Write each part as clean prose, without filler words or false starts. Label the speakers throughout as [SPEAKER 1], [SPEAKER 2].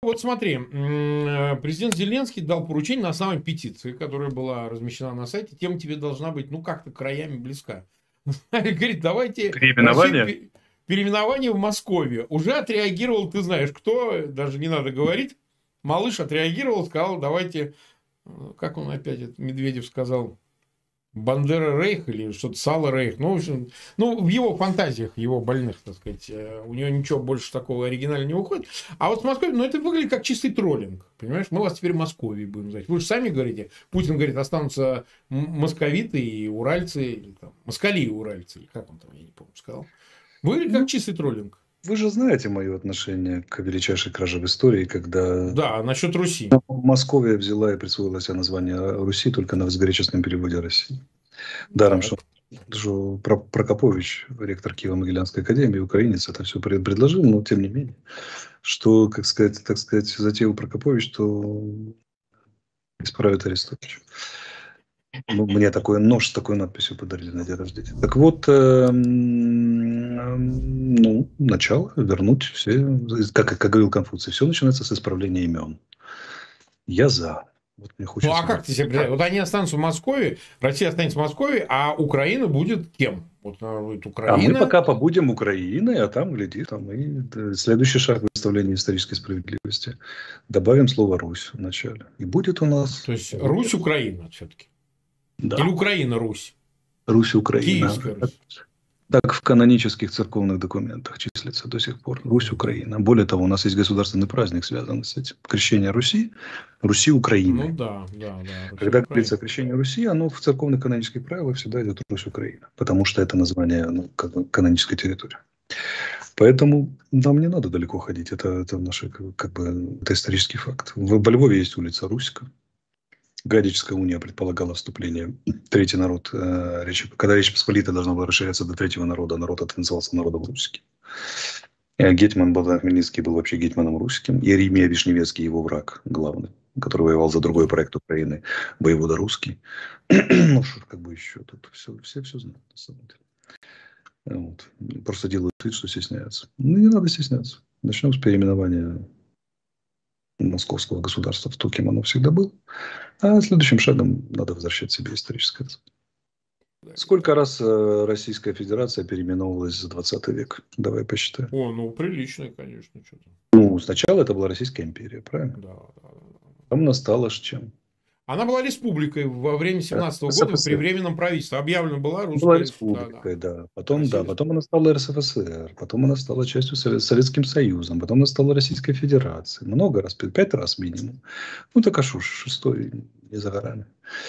[SPEAKER 1] вот смотри, президент Зеленский дал поручение на основании петиции, которая была размещена на сайте. Тема тебе должна быть, ну, как-то краями близка. Говорит, давайте
[SPEAKER 2] Переименование?
[SPEAKER 1] переименование в Москве. Уже отреагировал, ты знаешь, кто, даже не надо говорить. Малыш отреагировал, сказал, давайте, как он опять, Медведев сказал, Бандера Рейх или что-то Сало Рейх. Ну, в общем, ну, в его фантазиях, его больных, так сказать, у него ничего больше такого оригинального не выходит. А вот с Москвой, ну, это выглядит как чистый троллинг. Понимаешь, мы вас теперь Московией будем звать. Вы же сами говорите, Путин говорит, останутся московиты и уральцы, или там, москали и уральцы, или как он там, я не помню, сказал. Выглядит как чистый троллинг.
[SPEAKER 2] Вы же знаете мое отношение к величайшей краже в истории, когда
[SPEAKER 1] Да, насчет Руси.
[SPEAKER 2] Московия взяла и присвоила себе название Руси только на возгреческом переводе России. Даром,
[SPEAKER 1] Так.
[SPEAKER 2] что Прокопович, ректор Киево-Могилянской академии, украинец, это все предложил, но тем не менее, что, так сказать, затеял Прокопович, то исправит Арестович. Ну, мне такой нож с такой надписью подарили на день рождения. Так вот, ну, начало, вернуть все, как говорил Конфуций, все начинается с исправления имен. Я за. Вот мне хочется...
[SPEAKER 1] Ну, а как ты себе представляешь? Вот они останутся в Москве, Россия останется в Москве, а Украина будет кем? Вот будет Украина.
[SPEAKER 2] А мы пока побудем Украиной, а там, гляди, там и следующий шаг в восстановлении исторической справедливости. Добавим слово «Русь» в начале. И будет у нас...
[SPEAKER 1] То есть, Русь-Украина все-таки?
[SPEAKER 2] Да.
[SPEAKER 1] Или Украина-Русь?
[SPEAKER 2] Русь-Украина.
[SPEAKER 1] Киевская Русь.
[SPEAKER 2] Так в канонических церковных документах числится до сих пор. Русь-Украина. Более того, у нас есть государственный праздник, связанный с этим. Крещение Руси, Руси-Украины.
[SPEAKER 1] Ну да.
[SPEAKER 2] Когда говорится о крещении Руси, оно в церковных канонических правилах всегда идет Русь-Украина. Потому что это название, ну, как бы канонической территории. Поэтому нам не надо далеко ходить. Это наш, как бы, это исторический факт. Во Львове есть улица Руська. Гадическая уния предполагала вступление третий народ, когда Речь Посполитая должна была расширяться до третьего народа, народ это назывался народом русским. Гетман Богдан Хмельницкий был вообще гетманом русским. Иеремия Вишневецкий, его враг главный, который воевал за другой проект Украины, воевода русский. Ну что, как бы еще тут все знают на самом деле. Вот. Просто делают вид, что стесняются. Ну, не надо стесняться. Начнем с переименования московского государства в то, кем оно всегда было. А следующим шагом надо возвращать себе историческое развитие. Сколько раз Российская Федерация переименовывалась за 20 век? Давай посчитаем.
[SPEAKER 1] О, ну приличная, конечно, что-то.
[SPEAKER 2] Ну, сначала это была Российская империя, правильно?
[SPEAKER 1] Да.
[SPEAKER 2] Потом она стала чем?
[SPEAKER 1] Она была республикой во время 17-го года при временном правительстве. Объявлена была русская.
[SPEAKER 2] Была республикой, да. Потом она стала РСФСР, потом она стала частью Советским Союзом, потом она стала Российской Федерацией. Много раз, 5 раз минимум. Ну, так а что, шестой не за горами.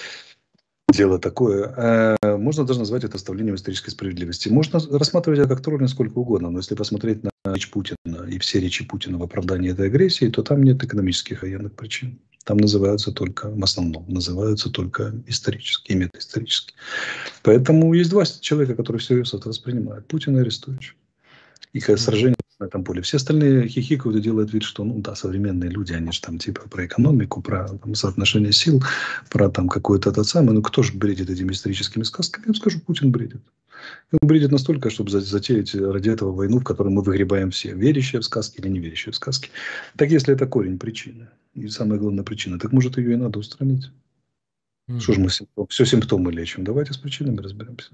[SPEAKER 2] Дело такое. Можно даже назвать это оставлением исторической справедливости. Можно рассматривать это как троллинг сколько угодно, но если посмотреть на речь Путина и все речи Путина в оправдании этой агрессии, то там нет экономических военных причин. Там называются только, в основном, называются только исторические, метаисторические. Поэтому есть два человека, которые всерьез это воспринимают. Путин и Арестович. Их сражение на этом поле. Все остальные хихикают и делают вид, что, ну да, современные люди, они же там типа про экономику, про там, соотношение сил, про там какой-то тот самый. Ну кто же бредит этими историческими сказками? Я вам скажу, Путин бредит. Он бредит настолько, чтобы затеять ради этого войну, в которой мы выгребаем все, верящие в сказки или не верящие в сказки. Так если это корень причины, и самая главная причина, так может ее и надо устранить. Что же мы все симптомы лечим? Давайте с причинами разберемся.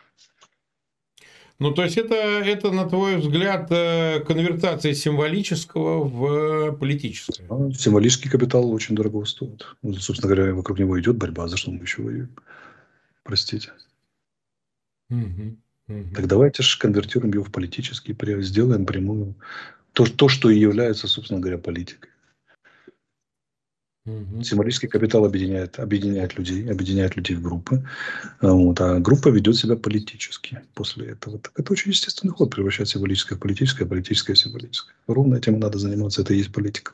[SPEAKER 1] Ну, то есть, это, на твой взгляд, конвертация символического в политическое?
[SPEAKER 2] Символический капитал очень дорого стоит. Ну, собственно говоря, вокруг него идет борьба. За что мы еще воюем? Простите. Так давайте же конвертируем его в политический, сделаем прямую. То, что и является, собственно говоря, политикой. Символический капитал объединяет людей в группы, а группа ведет себя политически после этого. Так это очень естественный ход, превращать символическое в политическое, политическое в символическое. Ровно этим надо заниматься, это и есть политика.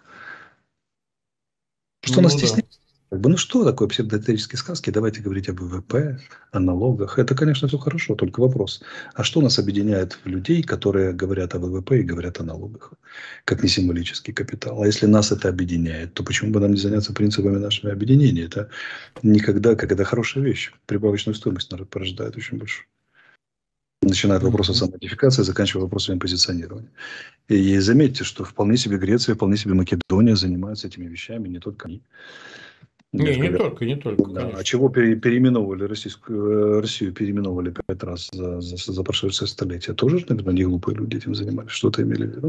[SPEAKER 2] Что нас стесняет? Ну что такое псевдоисторические сказки? Давайте говорить об ВВП, о налогах. Это, конечно, все хорошо, только вопрос. А что нас объединяет в людей, которые говорят о ВВП и говорят о налогах? Как не символический капитал. А если нас это объединяет, то почему бы нам не заняться принципами нашего объединения? Это никогда, как это хорошая вещь. Прибавочную стоимость порождает очень большую. Начиная от вопроса самоидентификации, заканчивая вопросами позиционирования. И заметьте, что вполне себе Греция, вполне себе Македония занимаются этими вещами, не только они.
[SPEAKER 1] Не только,
[SPEAKER 2] Да.
[SPEAKER 1] конечно.
[SPEAKER 2] А чего переименовывали Россию переименовывали 5 раз за прошедшее столетие? Тоже, наверное, не глупые люди этим занимались, что-то имели в виду.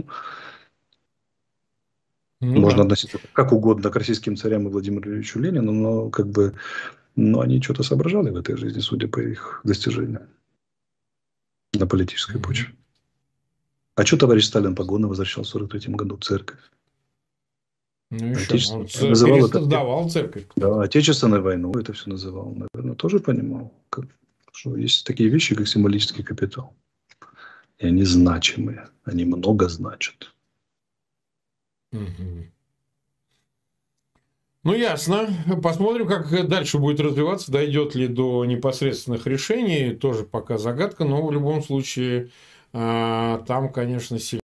[SPEAKER 1] Ну,
[SPEAKER 2] можно
[SPEAKER 1] да.
[SPEAKER 2] относиться как угодно к российским царям и Владимиру Ильичу Ленину, но они что-то соображали в этой жизни, судя по их достижениям на политической почве. А что товарищ Сталин погоны возвращал в 1943 году в церковь?
[SPEAKER 1] Ну, еще. Он
[SPEAKER 2] пересоздавал
[SPEAKER 1] церковь.
[SPEAKER 2] Да, Отечественную войну это все называл. Наверное, тоже понимал, что есть такие вещи, как символический капитал. И они значимые, они много значат.
[SPEAKER 1] Ну, ясно. Посмотрим, как дальше будет развиваться, дойдет ли до непосредственных решений. Тоже пока загадка, но в любом случае там, конечно, сильно.